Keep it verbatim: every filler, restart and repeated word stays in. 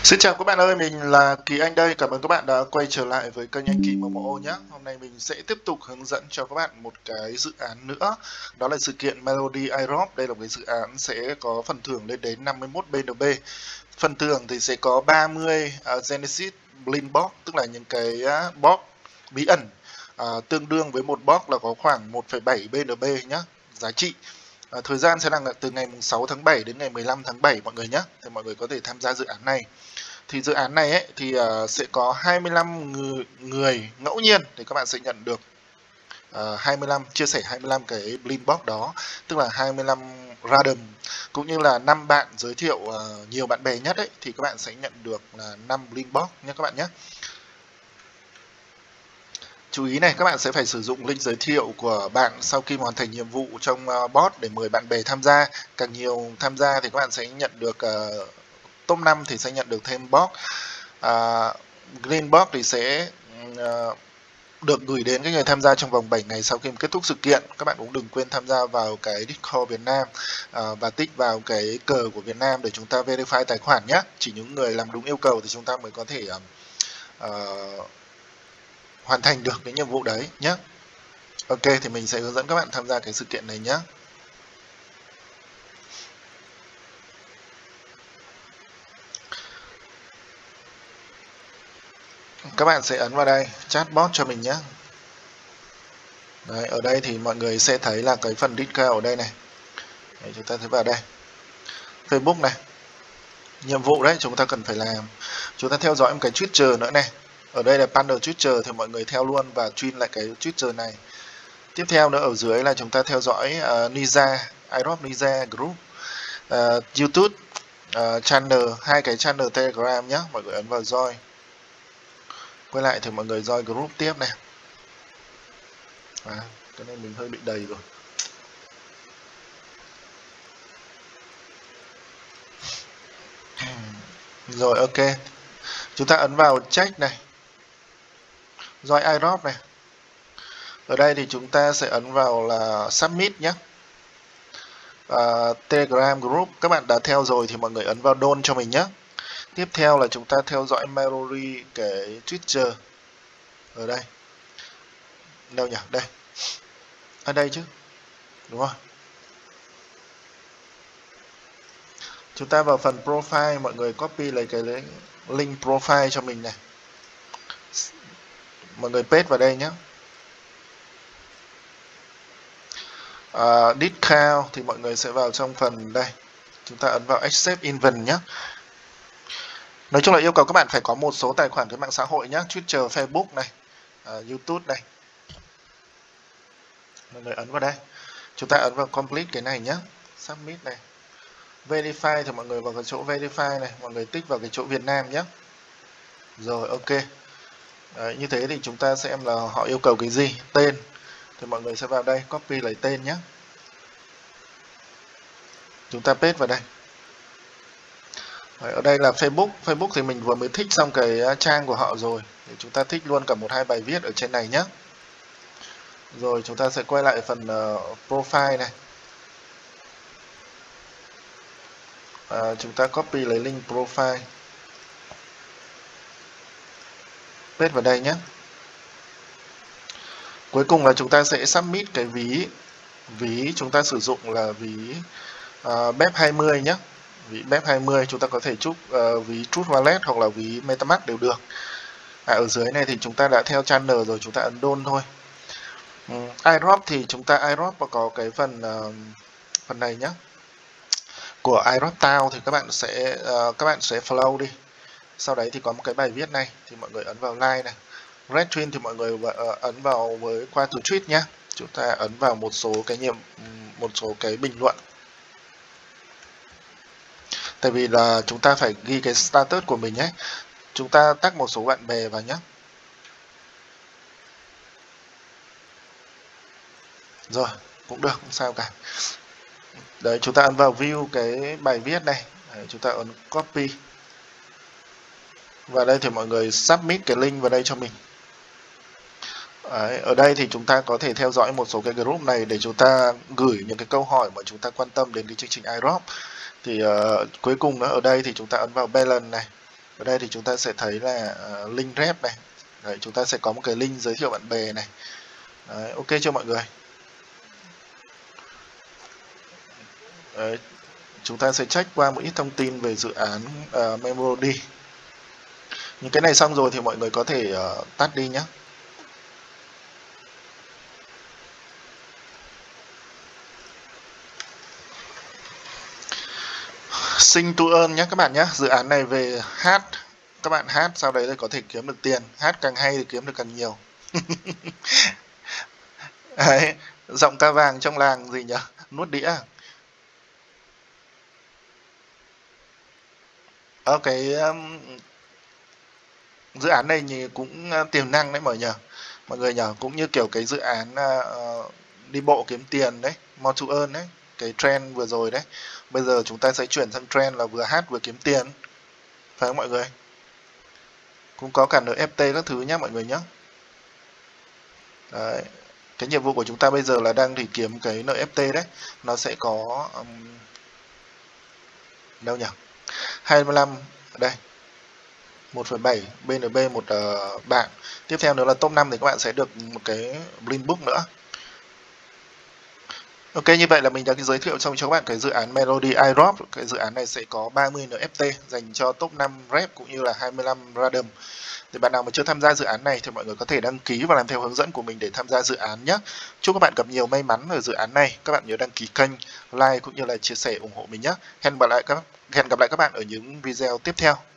Xin chào các bạn ơi, mình là Kỳ Anh đây. Cảm ơn các bạn đã quay trở lại với kênh Anh Kỳ Momo nhé. Hôm nay mình sẽ tiếp tục hướng dẫn cho các bạn một cái dự án nữa. Đó là sự kiện Melody iDrop. Đây là một cái dự án sẽ có phần thưởng lên đến năm mươi mốt B N B. Phần thưởng thì sẽ có ba mươi uh, Genesis Blind Box, tức là những cái uh, box bí ẩn uh, tương đương với một box là có khoảng một phẩy bảy B N B nhé, giá trị. À, thời gian sẽ là từ ngày sáu tháng bảy đến ngày mười lăm tháng bảy mọi người nhé. Thì mọi người có thể tham gia dự án này. Thì dự án này ấy, thì uh, sẽ có hai mươi lăm người, người ngẫu nhiên thì các bạn sẽ nhận được uh, hai mươi lăm chia sẻ hai mươi lăm cái blind box đó, tức là hai mươi lăm random, cũng như là năm bạn giới thiệu uh, nhiều bạn bè nhất ấy, thì các bạn sẽ nhận được là năm blind box nhé các bạn nhé. Chú ý này, các bạn sẽ phải sử dụng link giới thiệu của bạn sau khi hoàn thành nhiệm vụ trong uh, bot để mời bạn bè tham gia. Càng nhiều tham gia thì các bạn sẽ nhận được uh, top năm thì sẽ nhận được thêm box. Uh, Green box thì sẽ uh, được gửi đến các người tham gia trong vòng bảy ngày sau khi kết thúc sự kiện. Các bạn cũng đừng quên tham gia vào cái Discord Việt Nam uh, và tích vào cái cờ của Việt Nam để chúng ta verify tài khoản nhé. Chỉ những người làm đúng yêu cầu thì chúng ta mới có thể uh, uh, hoàn thành được cái nhiệm vụ đấy nhé. Ok, thì mình sẽ hướng dẫn các bạn tham gia cái sự kiện này nhé. Các bạn sẽ ấn vào đây, chatbot cho mình nhé. Đấy, ở đây thì mọi người sẽ thấy là cái phần discount ở đây này. Đấy, chúng ta thấy vào đây. Facebook này. Nhiệm vụ đấy chúng ta cần phải làm. Chúng ta theo dõi một cái Twitter nữa này. Ở đây là panel Twitter thì mọi người theo luôn và chuyên lại cái Twitter này. Tiếp theo nữa ở dưới là chúng ta theo dõi uh, Niza, iDrop Niza Group, uh, YouTube uh, channel, hai cái channel Telegram nhé. Mọi người ấn vào join. Quay lại thì mọi người join group tiếp này. À, cái này mình hơi bị đầy rồi. Rồi ok. Chúng ta ấn vào check này. Join iDrop này. Ở đây thì chúng ta sẽ ấn vào là submit nhé. Uh, Telegram group các bạn đã theo rồi thì mọi người ấn vào don cho mình nhé. Tiếp theo là chúng ta theo dõi Melody cái Twitter. Ở đây. Đâu nhỉ? Đây. Ở đây chứ. Đúng không? Chúng ta vào phần profile, mọi người copy lấy cái link profile cho mình này. Mọi người paste vào đây nhé. Uh, discount thì mọi người sẽ vào trong phần đây. Chúng ta ấn vào accept invite nhé. Nói chung là yêu cầu các bạn phải có một số tài khoản cái mạng xã hội nhé. Twitter, Facebook này, uh, YouTube này. Mọi người ấn vào đây. Chúng ta ấn vào complete cái này nhé. Submit này. Verify thì mọi người vào cái chỗ verify này. Mọi người tích vào cái chỗ Việt Nam nhé. Rồi ok. Đấy, như thế thì chúng ta xem là họ yêu cầu cái gì. Tên. Thì mọi người sẽ vào đây. Copy lấy tên nhé. Chúng ta paste vào đây. Đấy, ở đây là Facebook. Facebook thì mình vừa mới thích xong cái trang của họ rồi. Thì chúng ta thích luôn cả một hai bài viết ở trên này nhé. Rồi chúng ta sẽ quay lại phần uh, profile này. À, chúng ta copy lấy link profile. Paste vào đây nhé. Cuối cùng là chúng ta sẽ submit cái ví. Ví chúng ta sử dụng là ví uh, B E P hai mươi nhé. Ví B E P hai mươi chúng ta có thể chúc uh, ví Trust Wallet hoặc là ví MetaMask đều được. À, ở dưới này thì chúng ta đã theo channel rồi, chúng ta ấn don thôi. Um, iDrop thì chúng ta iDrop có cái phần uh, phần này nhé. Của iDrop Town thì các bạn sẽ uh, các bạn sẽ follow đi. Sau đấy thì có một cái bài viết này thì mọi người ấn vào like này. Red Twin thì mọi người uh, ấn vào với qua từ tweet nhé. Chúng ta ấn vào một số cái nhiệm một số cái bình luận. Tại vì là chúng ta phải ghi cái status của mình nhé. Chúng ta tag một số bạn bè vào nhé. Rồi, cũng được, không sao cả. Đấy, chúng ta ấn vào view cái bài viết này. Đấy, chúng ta ấn copy. Và đây thì mọi người submit cái link vào đây cho mình. Đấy, ở đây thì chúng ta có thể theo dõi một số cái group này để chúng ta gửi những cái câu hỏi mà chúng ta quan tâm đến cái chương trình iDrop. Thì uh, cuối cùng nữa ở đây thì chúng ta ấn vào balance này. Ở đây thì chúng ta sẽ thấy là uh, link rep này. Đấy, chúng ta sẽ có một cái link giới thiệu bạn bè này. Đấy, ok cho mọi người. Đấy, chúng ta sẽ check qua một ít thông tin về dự án uh, Melody. Những cái này xong rồi thì mọi người có thể uh, tắt đi nhé. Sing to earn nhé các bạn nhé. Dự án này về hát, các bạn hát sau đấy thì có thể kiếm được tiền. Hát càng hay thì kiếm được càng nhiều. Đấy, giọng ca vàng trong làng gì nhỉ? Nuốt đĩa. Ở cái um, dự án này thì cũng uh, tiềm năng đấy mọi nhờ. Mọi người nhờ, cũng như kiểu cái dự án uh, đi bộ kiếm tiền đấy, more to earn đấy, cái trend vừa rồi đấy. Bây giờ chúng ta sẽ chuyển sang trend là vừa hát vừa kiếm tiền. Phải không mọi người? Cũng có cả en ép tê các thứ nhé mọi người nhé. Đấy. Cái nhiệm vụ của chúng ta bây giờ là đang thì kiếm cái en ép tê đấy. Nó sẽ có um, đâu nhỉ? hai mươi lăm ở đây. một phẩy bảy bê en bê một uh, bạn. Tiếp theo nữa là top năm thì các bạn sẽ được một cái Blink Book nữa. Ok, như vậy là mình đã giới thiệu xong cho các bạn cái dự án Melody iDrop. Cái dự án này sẽ có ba mươi en ép tê dành cho top năm rep cũng như là hai mươi lăm random. Thì bạn nào mà chưa tham gia dự án này thì mọi người có thể đăng ký và làm theo hướng dẫn của mình để tham gia dự án nhé. Chúc các bạn gặp nhiều may mắn ở dự án này. Các bạn nhớ đăng ký kênh, like cũng như là chia sẻ ủng hộ mình nhé. Hẹn gặp lại các hẹn gặp lại các bạn ở những video tiếp theo.